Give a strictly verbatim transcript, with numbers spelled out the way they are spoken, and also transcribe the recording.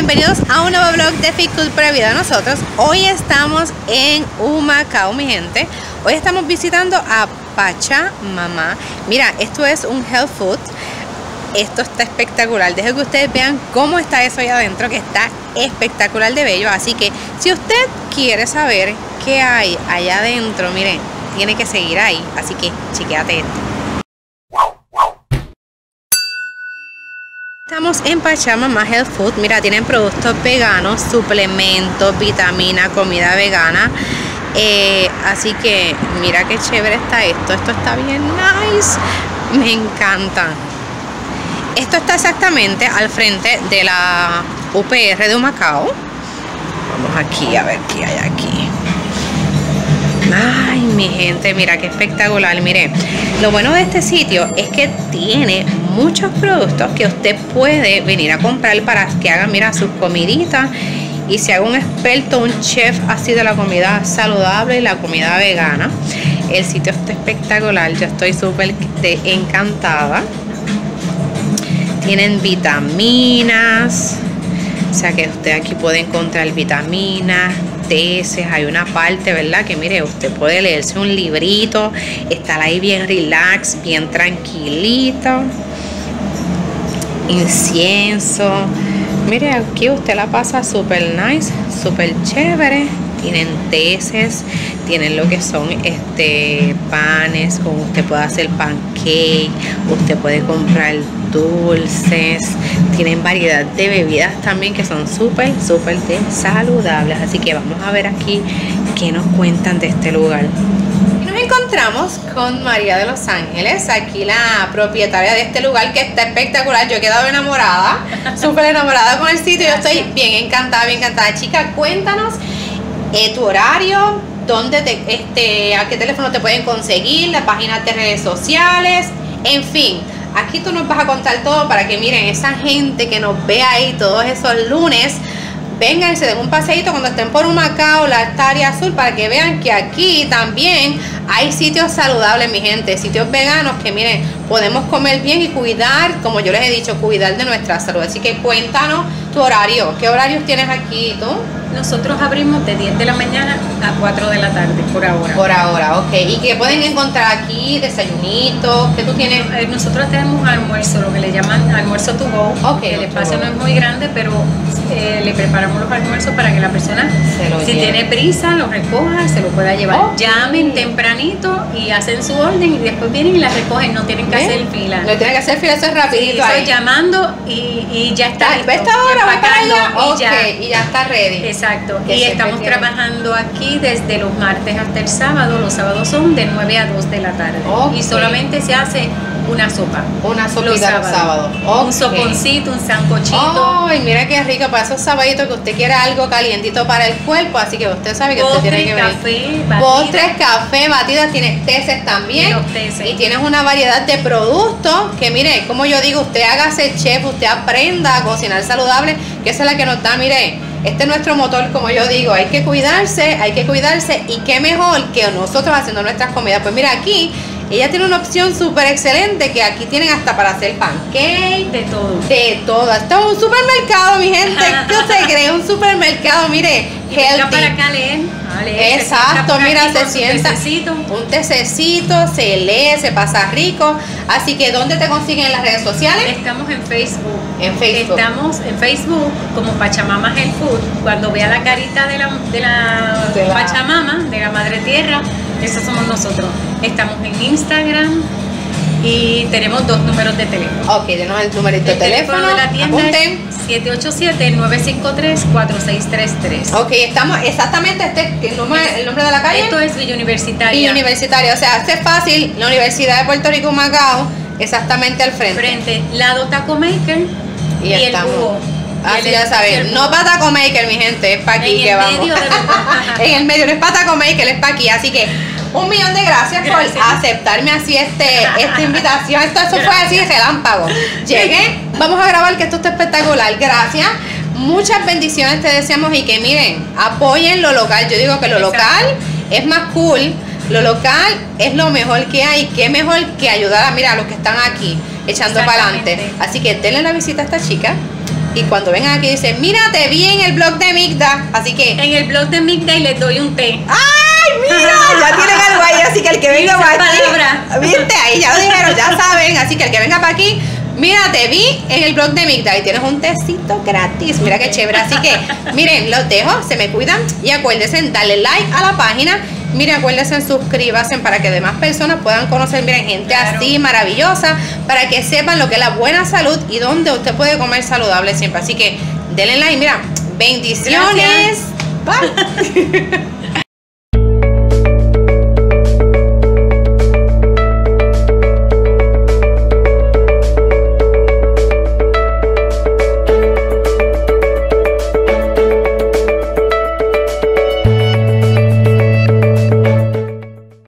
bienvenidos a un nuevo vlog de Fit Cool para Vida de Nosotros. Hoy estamos en Humacao, mi gente. Hoy estamos visitando a Pachamama. Mira, esto es un health food. Esto está espectacular. Dejen que ustedes vean cómo está eso ahí adentro, que está espectacular de bello. Así que si usted quiere saber qué hay allá adentro, miren, tiene que seguir ahí. Así que chequéate esto. Estamos en Pachamama Health Food. Mira, tienen productos veganos, suplementos, vitaminas, comida vegana. Eh, así que mira qué chévere está esto. Esto está bien nice. Me encanta. Esto está exactamente al frente de la U P R de Humacao. Vamos aquí a ver qué hay aquí. Ay, mi gente, mira qué espectacular. Mire, lo bueno de este sitio es que tiene muchos productos que usted puede venir a comprar para que hagan, mira, sus comiditas y se haga un experto, un chef así de la comida saludable y la comida vegana. El sitio está espectacular, yo estoy súper encantada. Tienen vitaminas, o sea que usted aquí puede encontrar vitaminas, tesis, hay una parte, ¿verdad? Que mire, usted puede leerse un librito, estar ahí bien relax, bien tranquilito. Incienso. Mire, aquí usted la pasa súper nice, súper chévere. Tienen tesis, tienen lo que son este panes, como usted puede hacer pancake, usted puede comprar dulces, tienen variedad de bebidas también que son súper, súper saludables. Así que vamos a ver aquí qué nos cuentan de este lugar. Nos encontramos con María de Los Ángeles, aquí la propietaria de este lugar que está espectacular. Yo he quedado enamorada, súper enamorada con el sitio. Yo estoy bien encantada, bien encantada. Chica, cuéntanos eh, tu horario, dónde te, este, a qué teléfono te pueden conseguir, las páginas de redes sociales, en fin. Aquí tú nos vas a contar todo para que miren, esa gente que nos ve ahí todos esos lunes, vengan y se den un paseíto cuando estén por Humacao, la área azul, para que vean que aquí también hay sitios saludables, mi gente, sitios veganos que miren, podemos comer bien y cuidar, como yo les he dicho, cuidar de nuestra salud. Así que cuéntanos tu horario, ¿qué horarios tienes aquí tú? Nosotros abrimos de diez de la mañana a cuatro de la tarde, por ahora. Por ahora, ok. ¿Y qué pueden encontrar aquí? Desayunitos, ¿qué tú tienes? Nosotros tenemos almuerzo, lo que le llaman almuerzo to go. Ok. El espacio no es muy grande, pero eh, le preparamos los almuerzos para que la persona, se lo si lleve. tiene prisa, lo recoja, se lo pueda llevar. Okay. Llamen tempranito y hacen su orden y después vienen y la recogen, no tienen que ¿Ven? hacer fila. No tienen que hacer fila, eso es rapidito. Sí, ahí. estoy llamando y, y ya está. ¿Ves esta hora? ¿Voy para allá? Y Ok, ya. y ya está ready. Exacto, Que y estamos tienen. trabajando aquí desde los martes hasta el sábado. Los sábados son de nueve a dos de la tarde. Okay. Y solamente se hace una sopa. Una sopita los sábados. los sábados. Un Okay. soponcito, un sancochito. Ay, mira qué rico para esos sabaditos que usted quiere algo calientito para el cuerpo. Así que usted sabe que Postre, usted tiene que venir. café, batida. Postres, café, batidas, tienes teces también. Y los teces. Y tienes una variedad de productos que, mire, como yo digo, usted hágase chef, usted aprenda a cocinar saludable, que esa es la que nos da, mire. Este es nuestro motor, como yo digo, hay que cuidarse, hay que cuidarse y qué mejor que nosotros haciendo nuestras comidas. Pues mira, aquí ella tiene una opción súper excelente que aquí tienen hasta para hacer pancake. De todo. De todo. Esto es un supermercado, mi gente. ¿Qué usted cree? Un supermercado, mire, Y venga healthy. para acá a leer. A leer. Exacto, se mira, aquí se con su sienta tececito. un tececito, se lee, se pasa rico. Así que, ¿dónde te consiguen en las redes sociales? Estamos en Facebook. En Facebook. Estamos en Facebook como Pachamama Health Food. Cuando vea la carita de la, de la De la- Pachamama, de la Madre Tierra, esos somos nosotros. Estamos en Instagram y tenemos dos números de teléfono. Ok, denos el numerito de El teléfono. de la tienda Apunten. es siete ocho siete, nueve cinco tres, cuatro seis tres tres. Ok, estamos exactamente este el nombre, el nombre de la calle. Esto es Villa Universitaria. Villa Universitaria, o sea, este es fácil, la Universidad de Puerto Rico Humacao, exactamente al frente. Frente, lado Taco Maker Y y, el estamos. búho. Así Y ya el- y saben, el no búho. para Taco Maker, mi gente, es para aquí En que el vamos. medio de los- En el medio, no es para Taco Maker, es para aquí. Así que un millón de gracias, Gracias. por aceptarme así este, esta invitación. Esto eso fue así, relámpago. Llegué, vamos a grabar que esto está espectacular. Gracias. Muchas bendiciones te deseamos y que miren, apoyen lo local. Yo digo que lo Exacto. local es más cool. Lo local es lo mejor que hay. Qué mejor que ayudar a, mira, a los que están aquí echando para adelante. Exactamente. Así que denle la visita a esta chica. Y cuando vengan aquí dicen, mira, te vi en el blog de Migda. Así que... En el blog de Migda y les doy un té. ¡Ay, mira! Ya tienen algo ahí, así que el que venga para aquí... palabra. ¿Viste? Ahí ya lo dijeron, ya saben. Así que el que venga para aquí... Mira, te vi en el blog de Migda y tienes un tecito gratis. Mira qué chévere. Así que, miren, los dejo, se me cuidan. Y acuérdense, darle like a la página. Miren, acuérdense, suscríbanse para que demás personas puedan conocer, miren, gente claro. así maravillosa. Para que sepan lo que es la buena salud y dónde usted puede comer saludable siempre. Así que, denle like, mira, bendiciones. Gracias. Bye.